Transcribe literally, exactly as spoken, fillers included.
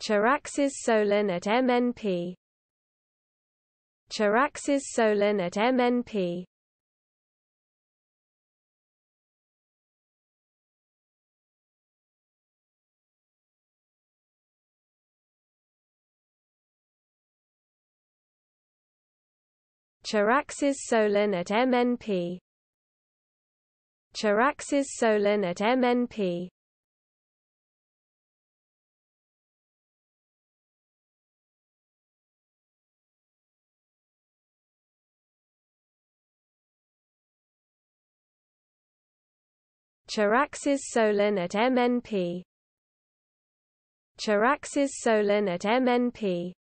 Charaxes solon at M N P. Charaxes solon at M N P. Charaxes solon at M N P. Charaxes solon at M N P. Charaxes solon at M N P. Charaxes solon at M N P.